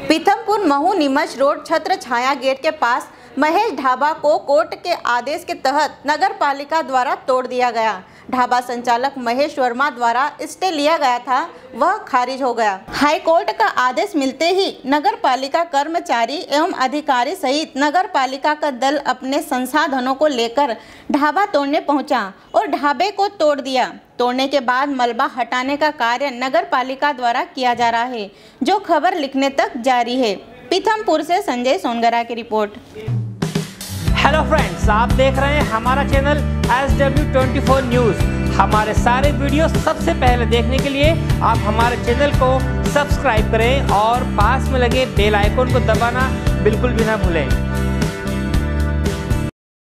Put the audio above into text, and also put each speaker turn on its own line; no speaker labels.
Pithampur Mhow Neemuch road छत्र छाया gate के पास महेश ढाबा को कोर्ट के आदेश के तहत नगर पालिका द्वारा तोड़ दिया गया। ढाबा संचालक महेश वर्मा द्वारा स्टे लिया गया था, वह खारिज हो गया। हाई कोर्ट का आदेश मिलते ही नगर पालिका कर्मचारी एवं अधिकारी सहित नगर पालिका का दल अपने संसाधनों को लेकर ढाबा तोड़ने पहुंचा और ढाबे को तोड़ दिया। तोड़ने के बाद मलबा हटाने का कार्य नगर पालिका द्वारा किया जा रहा है, जो खबर लिखने तक जारी है। पीथमपुर से संजय सोनगरा की रिपोर्ट।
हेलो फ्रेंड्स, आप देख रहे हैं हमारा चैनल SW24 न्यूज़। हमारे सारे वीडियो सबसे पहले देखने के लिए आप हमारे चैनल को सब्सक्राइब करें और पास में लगे बेल आइकन को दबाना बिल्कुल भी ना भूलें।